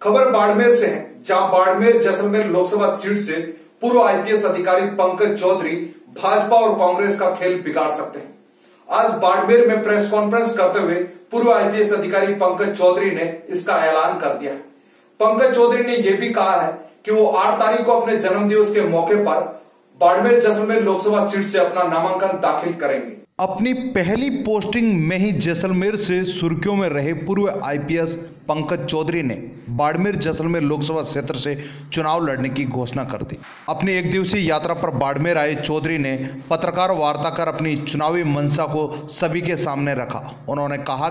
खबर बाड़मेर से है, जहां बाड़मेर जैसलमेर लोकसभा सीट से पूर्व आईपीएस अधिकारी पंकज चौधरी भाजपा और कांग्रेस का खेल बिगाड़ सकते हैं। आज बाड़मेर में प्रेस कॉन्फ्रेंस करते हुए पूर्व आईपीएस अधिकारी पंकज चौधरी ने इसका ऐलान कर दिया है। पंकज चौधरी ने यह भी कहा है कि वो 8 तारीख को अपने जन्मदिवस के मौके पर बाड़मेर जैसलमेर लोकसभा सीट से अपना नामांकन दाखिल करेंगे। अपनी पहली पोस्टिंग में ही जैसलमेर से सुर्खियों में रहे पूर्व आईपीएस पंकज चौधरी ने बाड़मेर जैसलमेर लोकसभा क्षेत्र से चुनाव लड़ने की घोषणा कर दी। अपनी एक दिवसीय यात्रा पर बाड़मेर आए चौधरी ने पत्रकार वार्ता कर अपनी चुनावी मंशा को सभी के सामने रखा। उन्होंने कहा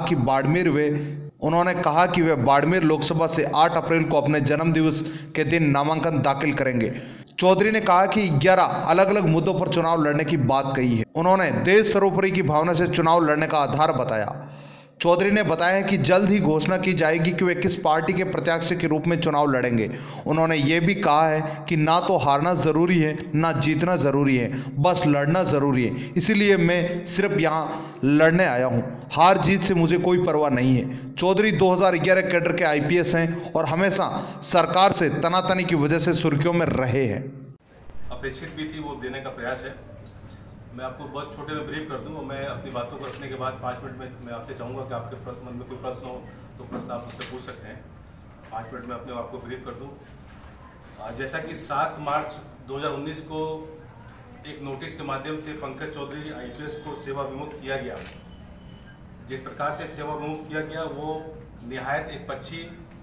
कि वे बाड़मेर लोकसभा से 8 अप्रैल को अपने जन्मदिवस के दिन नामांकन दाखिल करेंगे। चौधरी ने कहा कि 11 अलग अलग मुद्दों पर चुनाव लड़ने की बात कही है। उन्होंने देश सर्वोपरि की भावना से चुनाव लड़ने का आधार बताया। चौधरी ने बताया कि जल्द ही घोषणा की जाएगी कि वे किस पार्टी के प्रत्याशी के रूप में चुनाव लड़ेंगे। उन्होंने ये भी कहा है कि ना तो हारना जरूरी है ना जीतना जरूरी है, बस लड़ना जरूरी है। इसीलिए मैं सिर्फ यहाँ लड़ने आया हूँ, हार जीत से मुझे कोई परवाह नहीं है। चौधरी 2011 कैडर के आईपीएस हैं और हमेशा सरकार से तनातनी की वजह से सुर्खियों में रहे हैं। अपेक्षित भी थी, वो देने का प्रयास है। मैं आपको बहुत छोटे में ब्रीफ कर दूं और मैं अपनी बातों को रखने के बाद 5 मिनट में मैं आपसे चाहूँगा कि आपके मन में कोई प्रश्न हो तो प्रश्न आप मुझसे पूछ सकते हैं। 5 मिनट में अपने आपको ब्रीफ कर दूं। जैसा कि 7 मार्च 2019 को एक नोटिस के माध्यम से पंकज चौधरी आईपीएस को सेवा विमुक्त किया गया। जिस प्रकार से सेवा विमुक्त किया गया वो निहायत एक पक्षी,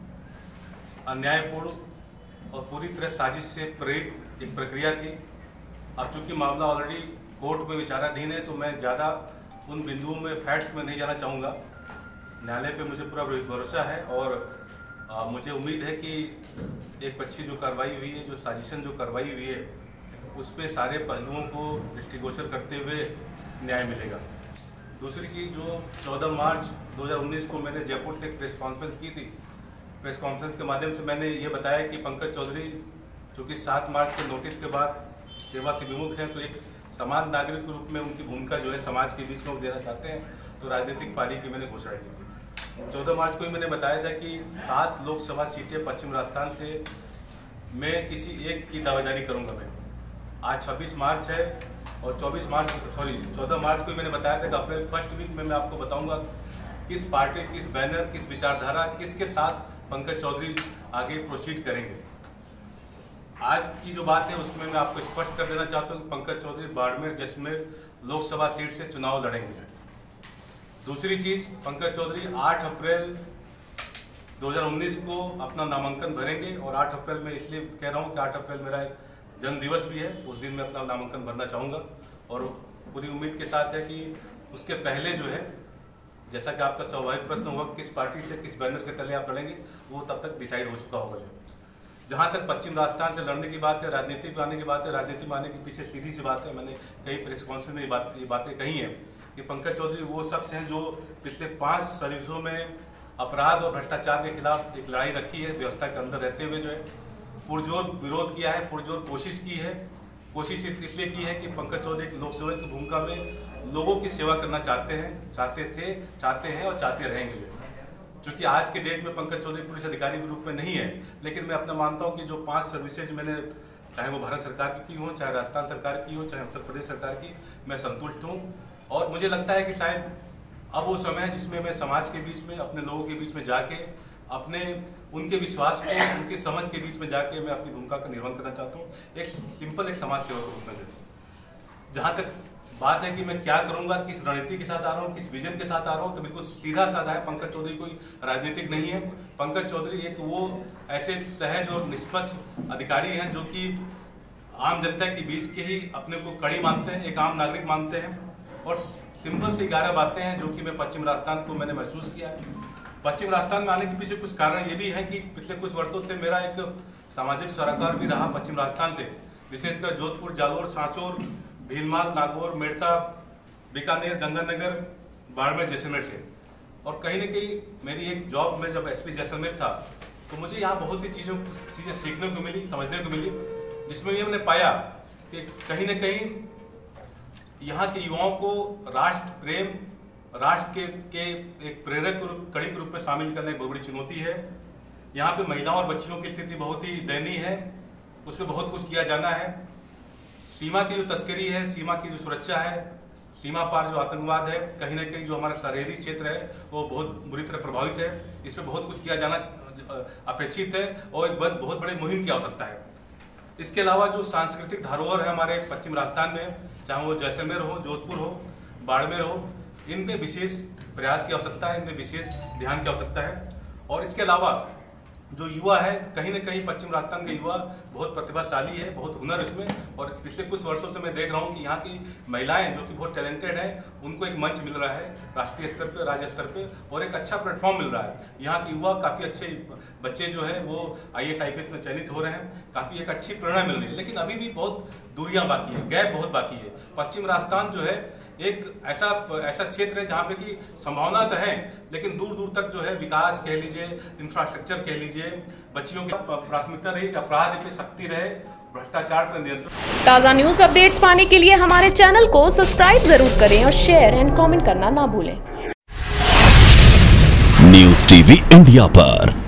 अन्यायपूर्ण और पूरी तरह साजिश से प्रेरित एक प्रक्रिया थी। अब चूँकि मामला ऑलरेडी कोर्ट में विचाराधीन है तो मैं ज़्यादा उन बिंदुओं में फैक्ट्स में नहीं जाना चाहूँगा। न्यायालय पे मुझे पूरा भरोसा है और मुझे उम्मीद है कि एक पक्षी जो कार्रवाई हुई है, जो साजिशन जो कार्रवाई हुई है, उस पर सारे पहलुओं को दृष्टिगोचर करते हुए न्याय मिलेगा। दूसरी चीज़, जो 14 मार्च 2019 को मैंने जयपुर से एक प्रेस कॉन्फ्रेंस की थी। प्रेस कॉन्फ्रेंस के माध्यम से मैंने ये बताया कि पंकज चौधरी चूँकि 7 मार्च के नोटिस के बाद सेवा से विमुख हैं, तो एक समाज नागरिक के रूप में उनकी भूमिका जो है समाज के बीच में वो देना चाहते हैं, तो राजनीतिक पार्टी की मैंने घोषणा की थी। 14 मार्च को ही मैंने बताया था कि 7 लोकसभा सीटें पश्चिम राजस्थान से मैं किसी एक की दावेदारी करूंगा। मैं आज 26 मार्च है और 14 मार्च को ही मैंने बताया था कि अप्रैल फर्स्ट वीक में मैं आपको बताऊंगा किस पार्टी, किस बैनर, किस विचारधारा, किसके साथ पंकज चौधरी आगे प्रोसीड करेंगे। आज की जो बात है उसमें मैं आपको स्पष्ट कर देना चाहता हूँ कि पंकज चौधरी बाड़मेर जैसलमेर लोकसभा सीट से चुनाव लड़ेंगे। दूसरी चीज, पंकज चौधरी 8 अप्रैल 2019 को अपना नामांकन भरेंगे और 8 अप्रैल में इसलिए कह रहा हूँ कि 8 अप्रैल मेरा जन्म दिवस भी है, उस दिन मैं अपना नामांकन भरना चाहूँगा और पूरी उम्मीद के साथ है कि उसके पहले जो है, जैसा कि आपका स्वाभाविक प्रश्न होगा किस पार्टी से किस बैनर के तले आप लड़ेंगे, वो तब तक डिसाइड हो चुका होगा। जहाँ तक पश्चिम राजस्थान से लड़ने की बात है, राजनीति में आने की बात है, राजनीति में आने के पीछे सीधी सी बात है, मैंने कई प्रेस कॉन्फ्रेंस में ये बातें कही हैं कि पंकज चौधरी वो शख्स हैं जो पिछले 5 सर्विसों में अपराध और भ्रष्टाचार के खिलाफ एक लड़ाई रखी है, व्यवस्था के अंदर रहते हुए जो है पुरजोर विरोध किया है, पुरजोर कोशिश की है। कोशिश इसलिए की है कि पंकज चौधरी एक लोकसेवक की भूमिका में लोगों की सेवा करना चाहते हैं और चाहते रहेंगे। चूँकि आज के डेट में पंकज चौधरी पुलिस अधिकारी के रूप में नहीं है, लेकिन मैं अपना मानता हूँ कि जो 5 सर्विसेज मैंने, चाहे वो भारत सरकार की हो, चाहे राजस्थान सरकार की हो, चाहे उत्तर प्रदेश सरकार की, मैं संतुष्ट हूँ। और मुझे लगता है कि शायद अब वो समय है जिसमें मैं समाज के बीच में, अपने लोगों के बीच में जाके, अपने उनके विश्वास को, उनकी समझ के बीच में जाके मैं अपनी भूमिका का निर्वहन करना चाहता हूँ, एक सिंपल एक समाज सेवक के रूप में। जहाँ तक बात है कि मैं क्या करूंगा, किस रणनीति के साथ आ रहा हूँ, किस विजन के साथ आ रहा हूँ, तो बिल्कुल सीधा साधा है। पंकज चौधरी कोई राजनीतिक नहीं है। पंकज चौधरी एक वो ऐसे सहज और निष्पक्ष अधिकारी हैं जो कि आम जनता के बीच के ही अपने को कड़ी मानते हैं, एक आम नागरिक मानते हैं। और सिंपल से 11 बातें हैं जो कि मैं पश्चिम राजस्थान को मैंने महसूस किया है। पश्चिम राजस्थान में आने के पीछे कुछ कारण ये भी है कि पिछले कुछ वर्षों से मेरा एक सामाजिक सरोकार भी रहा पश्चिम राजस्थान से, विशेषकर जोधपुर, जालोर, सांचौर, भीलमाल, नागौर, मेड़ता, बीकानेर, गंगानगर, बाड़मेर, जैसलमेर से। और कहीं न कहीं मेरी एक जॉब में जब एसपी जैसलमेर था तो मुझे यहाँ बहुत सी चीज़ें सीखने को मिली, समझने को मिली, जिसमें ये मैंने पाया कि कहीं न कहीं यहाँ के युवाओं को राष्ट्र प्रेम, राष्ट्र के एक प्रेरक कड़ी के रूप में शामिल करना एक बहुत बड़ी चुनौती है। यहाँ पे महिलाओं और बच्चियों की स्थिति बहुत ही दयनीय है, उस पर बहुत कुछ किया जाना है। सीमा की जो तस्करी है, सीमा की जो सुरक्षा है, सीमा पार जो आतंकवाद है, कहीं ना कहीं जो हमारा सरहदी क्षेत्र है वो बहुत बुरी तरह प्रभावित है। इस पर बहुत कुछ किया जाना अपेक्षित है और एक बहुत बड़ी मुहिम की आवश्यकता है। इसके अलावा जो सांस्कृतिक धरोहर है हमारे पश्चिम राजस्थान में, चाहे वो जैसलमेर हो, जोधपुर हो, बाड़मेर हो, इनमें विशेष प्रयास की आवश्यकता है, इनमें विशेष ध्यान की आवश्यकता है। और इसके अलावा जो युवा है, कहीं ना कहीं पश्चिम राजस्थान के युवा बहुत प्रतिभाशाली है, बहुत हुनर इसमें, और पिछले कुछ वर्षों से मैं देख रहा हूं कि यहाँ की महिलाएं जो कि बहुत टैलेंटेड हैं, उनको एक मंच मिल रहा है राष्ट्रीय स्तर पे, राज्य स्तर पे, और एक अच्छा प्लेटफॉर्म मिल रहा है। यहाँ के युवा काफ़ी अच्छे बच्चे जो है वो IAS IPS में चयनित हो रहे हैं, काफ़ी एक अच्छी प्रेरणा मिल रही है। लेकिन अभी भी बहुत दूरियाँ बाकी है, गैप बहुत बाकी है। पश्चिम राजस्थान जो है एक ऐसा क्षेत्र है जहाँ पे कि संभावना तो है, लेकिन दूर दूर तक जो है विकास कह लीजिए, इंफ्रास्ट्रक्चर कह लीजिए, बच्चियों की प्राथमिकता रही कि अपराध पे सख्ती रहे, भ्रष्टाचार पर नियंत्रण। ताज़ा न्यूज अपडेट्स पाने के लिए हमारे चैनल को सब्सक्राइब जरूर करें और शेयर एंड कमेंट करना ना भूलें। न्यूज़ टीवी इंडिया पर